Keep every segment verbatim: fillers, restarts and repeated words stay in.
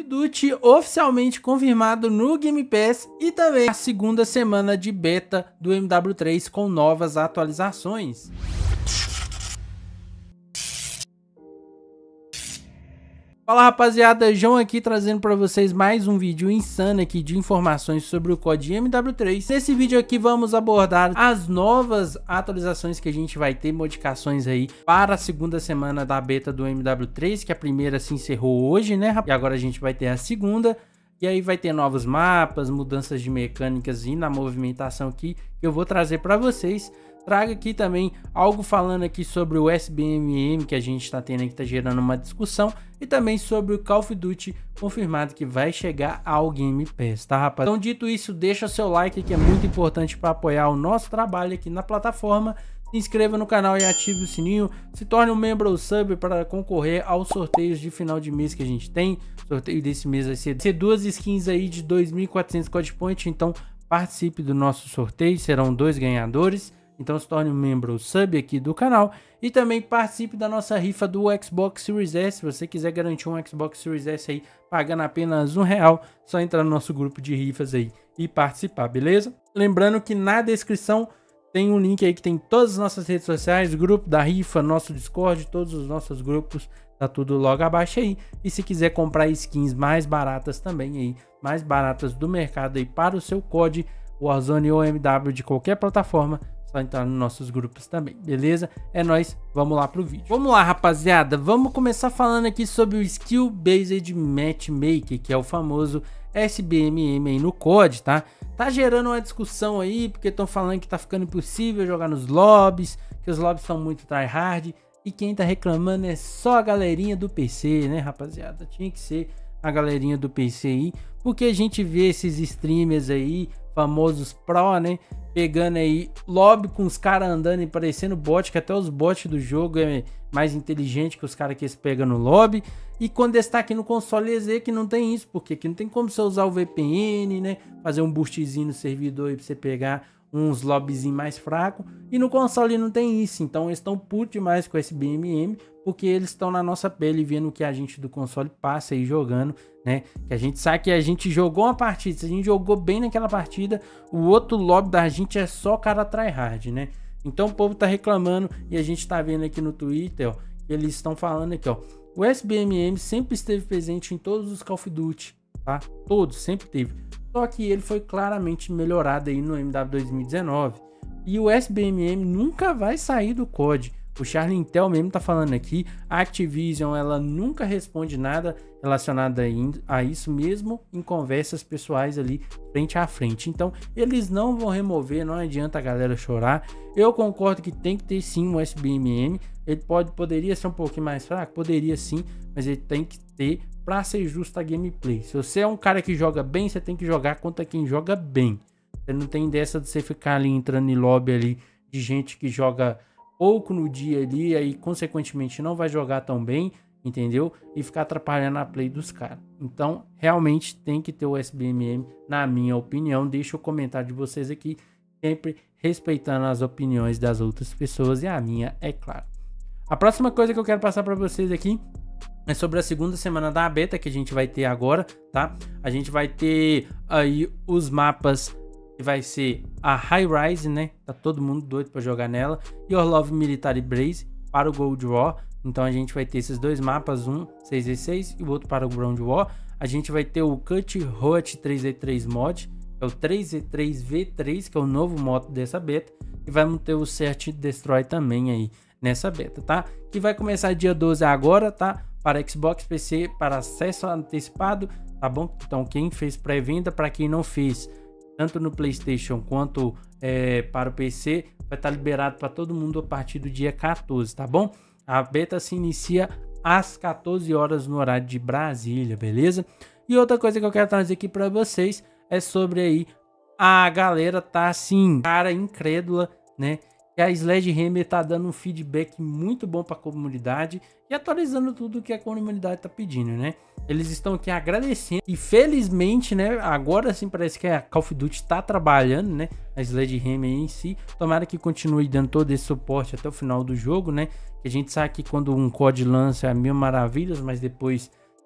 Duty oficialmente confirmado no Game Pass e também a segunda semana de beta do M W três com novas atualizações. Fala rapaziada, João aqui trazendo para vocês mais um vídeo insano aqui de informações sobre o C O D M W três. Nesse vídeo aqui vamos abordar as novas atualizações que a gente vai ter, modificações aí para a segunda semana da beta do M W três, que a primeira se encerrou hoje, né? E agora a gente vai ter a segunda. E aí vai ter novos mapas, mudanças de mecânicas e na movimentação aqui que eu vou trazer para vocês. Trago aqui também algo falando aqui sobre o S B M M que a gente está tendo aqui, que está gerando uma discussão. E também sobre o Call of Duty confirmado que vai chegar ao Game Pass, tá rapaz? Então dito isso, deixa seu like que é muito importante para apoiar o nosso trabalho aqui na plataforma. Se inscreva no canal e ative o sininho. Se torne um membro ou sub para concorrer aos sorteios de final de mês que a gente tem. O sorteio desse mês vai ser, ser duas skins aí de dois mil e quatrocentos Code Point. Então participe do nosso sorteio, serão dois ganhadores. Então se torne um membro ou sub aqui do canal. E também participe da nossa rifa do Xbox Series S. Se você quiser garantir um Xbox Series S aí, pagando apenas um real, só entrar no nosso grupo de rifas aí e participar, beleza? Lembrando que na descrição tem um link aí que tem todas as nossas redes sociais, grupo da rifa, nosso Discord, todos os nossos grupos, tá tudo logo abaixo aí. E se quiser comprar skins mais baratas também aí, mais baratas do mercado aí para o seu C O D, Warzone ou M W de qualquer plataforma, só entrar nos nossos grupos também, beleza? É nóis, vamos lá pro vídeo. Vamos lá, rapaziada, vamos começar falando aqui sobre o Skill Based Matchmaking, que é o famoso S B M M aí no C O D, tá? Tá gerando uma discussão aí, porque estão falando que tá ficando impossível jogar nos lobbies, que os lobbies são muito tryhard, e quem tá reclamando é só a galerinha do P C, né, rapaziada? Tinha que ser a galerinha do P C aí, porque a gente vê esses streamers aí, famosos pro, né, pegando aí lobby com os caras andando e parecendo bot, que até os bots do jogo é mais inteligente que os caras que eles pegam no lobby. E quando está aqui no console Z que não tem isso, porque aqui não tem como você usar o V P N, né, fazer um boostzinho no servidor aí pra você pegar uns lobbyzinho mais fraco, e no console não tem isso. Então eles estão putos demais com o S B M M, porque eles estão na nossa pele vendo o que a gente do console passa aí jogando, né? Que a gente sabe que a gente jogou uma partida, se a gente jogou bem naquela partida, o outro lobby da gente é só cara tryhard, né? Então o povo tá reclamando e a gente tá vendo aqui no Twitter, ó, que eles estão falando aqui, ó, o S B M M sempre esteve presente em todos os Call of Duty, tá? Todos, sempre teve. Só que ele foi claramente melhorado aí no M W dois mil e dezenove. E o S B M M nunca vai sair do C O D. O Charlie Intel mesmo tá falando aqui, a Activision ela nunca responde nada relacionado a isso, mesmo em conversas pessoais ali frente a frente. Então eles não vão remover, não adianta a galera chorar. Eu concordo que tem que ter sim um S B M M. Ele pode, poderia ser um pouquinho mais fraco, poderia sim, mas ele tem que ter para ser justo a gameplay. Se você é um cara que joga bem, você tem que jogar contra quem joga bem. Você não tem dessa de você ficar ali entrando em lobby ali de gente que joga pouco no dia ali, aí consequentemente não vai jogar tão bem, entendeu? E ficar atrapalhando a play dos caras. Então realmente tem que ter o S B M M, na minha opinião. Deixa o comentário de vocês aqui, sempre respeitando as opiniões das outras pessoas e a minha, é claro. A próxima coisa que eu quero passar para vocês aqui é sobre a segunda semana da beta que a gente vai ter agora, tá? A gente vai ter aí os mapas que vai ser a High Rise, né? Tá todo mundo doido para jogar nela. E Orlov Military Base para o Gold War. Então a gente vai ter esses dois mapas, um seis v seis e o outro para o Ground War. A gente vai ter o Cut Hot três v três mod, é o três v três v três, que é o novo modo dessa beta. E vamos ter o Search Destroy também aí nessa beta, tá? Que vai começar dia doze agora, tá? Para Xbox, P C, para acesso antecipado, tá bom? Então quem fez pré-venda, para quem não fez, tanto no PlayStation quanto é, para o P C, vai estar liberado para todo mundo a partir do dia quatorze, tá bom? A beta se inicia às quatorze horas no horário de Brasília, beleza? E outra coisa que eu quero trazer aqui para vocês é sobre aí a galera tá assim, cara incrédula, né? Que a Sledgehammer tá dando um feedback muito bom para a comunidade e atualizando tudo que a comunidade tá pedindo, né? Eles estão aqui agradecendo e felizmente, né, agora sim parece que a Call of Duty tá trabalhando, né, a Sledgehammer em si. Tomara que continue dando todo esse suporte até o final do jogo, né? Que a gente sabe que quando um C O D lança é mil maravilhas, mas depois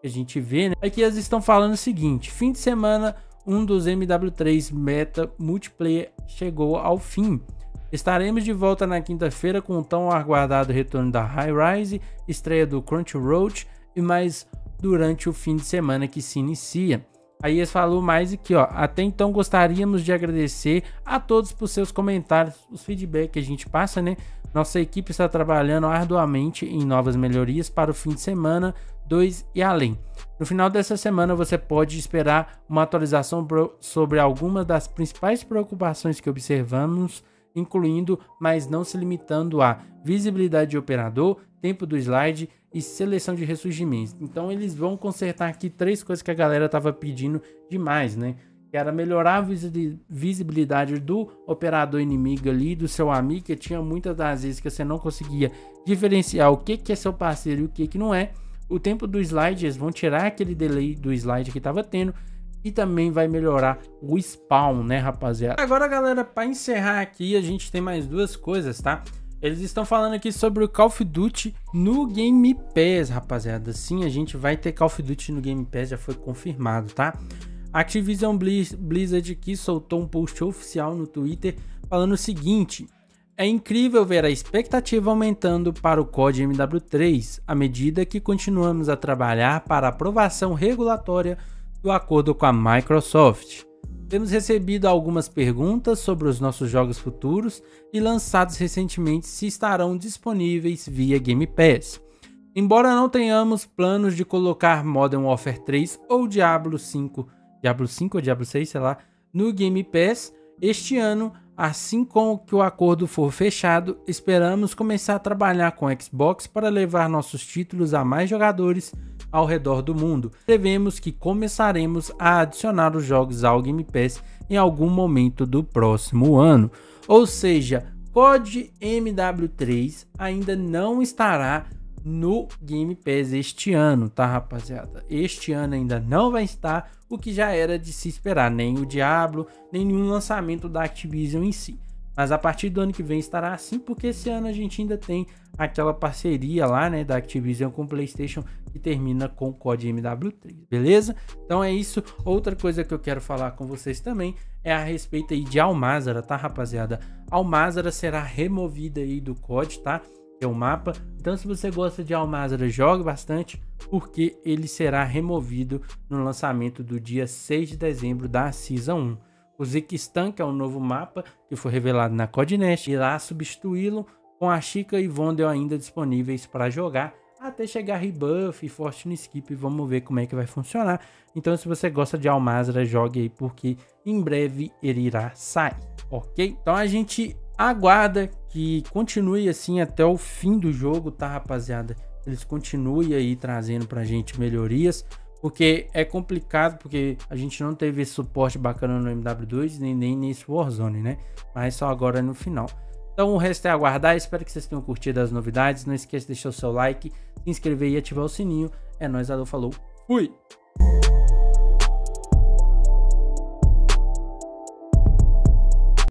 que a gente vê, né? Aqui eles estão falando o seguinte: fim de semana um dos M W três Meta Multiplayer chegou ao fim. Estaremos de volta na quinta-feira com o tão aguardado retorno da Hi-Rise, estreia do Crunchyroll e mais durante o fim de semana que se inicia. Aí eles falaram mais aqui, ó. Até então gostaríamos de agradecer a todos por seus comentários, os feedbacks que a gente passa, né? Nossa equipe está trabalhando arduamente em novas melhorias para o fim de semana dois e além. No final dessa semana você pode esperar uma atualização sobre algumas das principais preocupações que observamos, incluindo, mas não se limitando a visibilidade de operador, tempo do slide e seleção de ressurgimentos. Então eles vão consertar aqui três coisas que a galera estava pedindo demais, né? Que era melhorar a visibilidade do operador inimigo ali, do seu amigo, que tinha muitas das vezes que você não conseguia diferenciar o que, que é seu parceiro e o que, que não é. O tempo do slide, eles vão tirar aquele delay do slide que estava tendo. E também vai melhorar o spawn, né, rapaziada? Agora, galera, para encerrar aqui, a gente tem mais duas coisas, tá? Eles estão falando aqui sobre o Call of Duty no Game Pass, rapaziada. Sim, a gente vai ter Call of Duty no Game Pass, já foi confirmado, tá? A Activision Blizzard aqui soltou um post oficial no Twitter falando o seguinte: é incrível ver a expectativa aumentando para o C O D M W três à medida que continuamos a trabalhar para a aprovação regulatória do acordo com a Microsoft. Temos recebido algumas perguntas sobre os nossos jogos futuros e lançados recentemente se estarão disponíveis via Game Pass. Embora não tenhamos planos de colocar Modern Warfare três ou Diablo cinco, Diablo cinco ou Diablo seis, sei lá, no Game Pass este ano, assim com que o acordo for fechado, esperamos começar a trabalhar com Xbox para levar nossos títulos a mais jogadores ao redor do mundo. Prevemos que começaremos a adicionar os jogos ao Game Pass em algum momento do próximo ano. Ou seja, C O D M W três ainda não estará no Game Pass este ano, tá, rapaziada? Este ano ainda não vai estar, o que já era de se esperar, nem o Diablo, nem nenhum lançamento da Activision em si. Mas a partir do ano que vem estará assim, porque esse ano a gente ainda tem aquela parceria lá, né, da Activision com o PlayStation, que termina com o C O D M W três, beleza? Então é isso. Outra coisa que eu quero falar com vocês também é a respeito aí de Al-Mazrah, tá, rapaziada? Al-Mazrah será removida aí do C O D, tá? É o mapa. Então, se você gosta de Al-Mazrah, jogue bastante, porque ele será removido no lançamento do dia seis de dezembro da Season um. O Zikistan, que é o novo mapa que foi revelado na Codnest, irá substituí-lo com a Chica e Vondel ainda disponíveis para jogar até chegar Rebuff e Fortune Skip. Vamos ver como é que vai funcionar. Então, se você gosta de Al-Mazrah, jogue aí, porque em breve ele irá sair, ok? Então a gente aguarda que continue assim até o fim do jogo, tá, rapaziada? Eles continuem aí trazendo pra gente melhorias, porque é complicado, porque a gente não teve esse suporte bacana no M W dois, nem, nem nesse Warzone, né? Mas só agora no final. Então o resto é aguardar. Espero que vocês tenham curtido as novidades. Não esqueça de deixar o seu like, se inscrever e ativar o sininho. É nóis, alô, falou, fui!